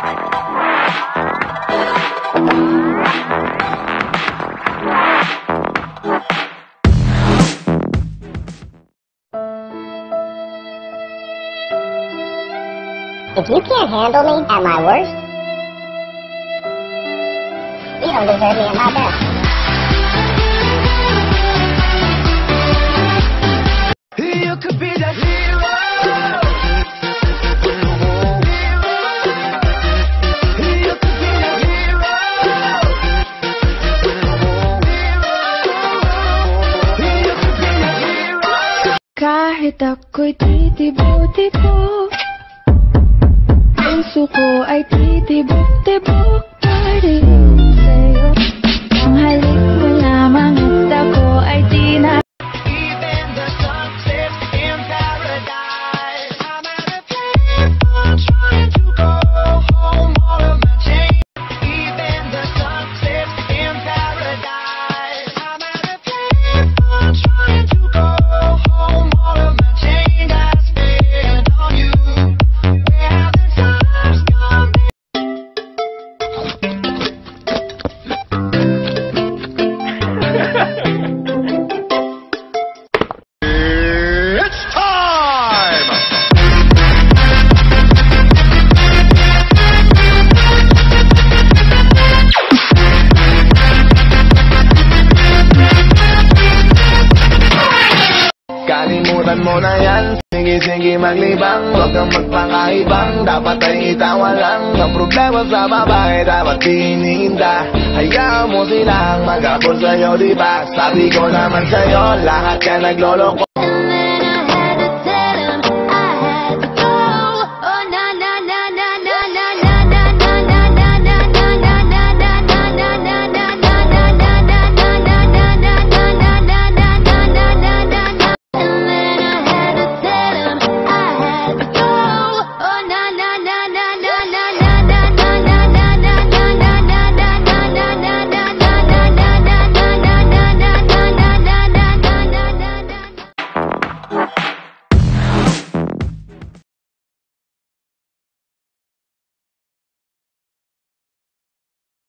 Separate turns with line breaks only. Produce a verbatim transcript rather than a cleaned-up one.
If you can't handle me at my worst, you don't deserve me at my best.
You could be the hero. You could be the hero. You could be the hero.
Kahit ako'y titibok-tibok, puso ko ay titibok-tibok pa rin sa'yo. Ang halik mo lamang at ako ay di na.
Even the sunsets in paradise, I'm at a place I'm trying to go home, all of my chains. Even the sunsets in paradise, I'm at a place I'm trying to go home, all of my chains I spent on you. Where have the times gone? It's time! Kalimutan mo na yan, sige-sige maglibang, huwag kang magpakaibang, dapat ay itawa lang. Ang problema sa babae, dapat tininda. Hayaan mo silang mag-abot sa'yo, diba? Sabi ko naman sa'yo, lahat ka nagloloko.